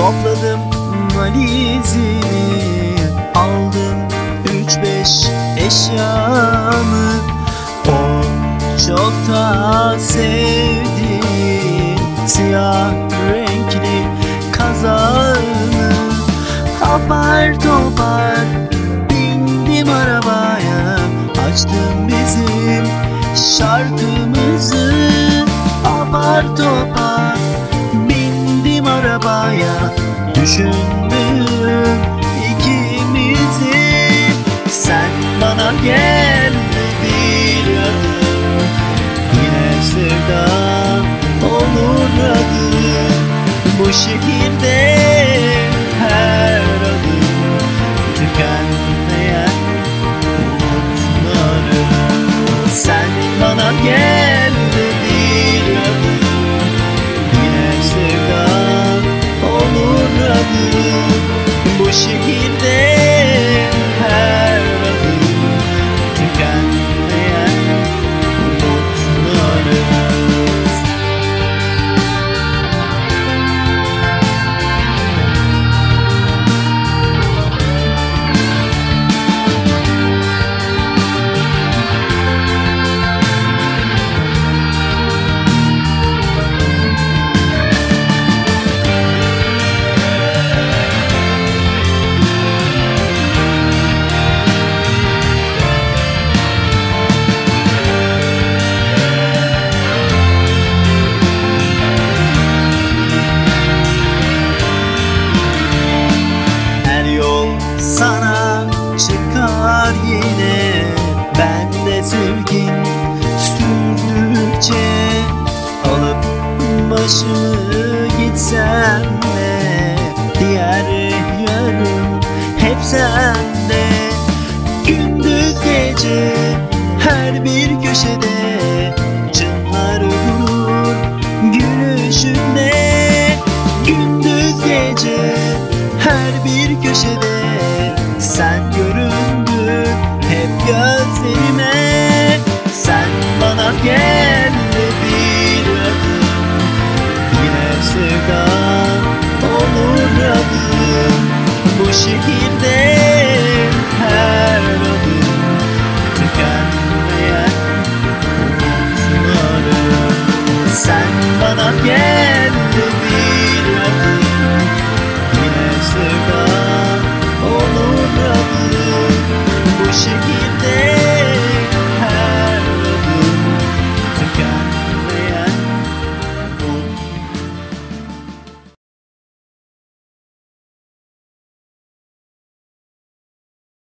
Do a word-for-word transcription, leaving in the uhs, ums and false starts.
Topladım valizimi, aldım üç beş eşyamı. O çok da sevdiğim siyah renkli kazağını apar topar bindim arabaya. Açtım bizim şarkımızı, apar topar bindim arabaya. Düşündüm ikimizi, sen bana gel bir adım, yine sevda olur adım. Bu şehirde her adım tükenmeyen umutlarım. Sen bana gel bir adım, yine sevda olur adım. Bu şehirde her adım tükenmeyen umutlarım. Sana çıkar yine, ben de sevgin sürdükçe alıp başımı gitsem de diğer yarım hep sende. Gündüz gece her bir köşede çınlar durur gülüşünde. Gündüz gece her bir köşede sen göründün hep gözlerime. Sen bana gel bir adım, yine sevda olur adım. Bu şehirde her adım tükenmeyen umutlarım. Sen bana gel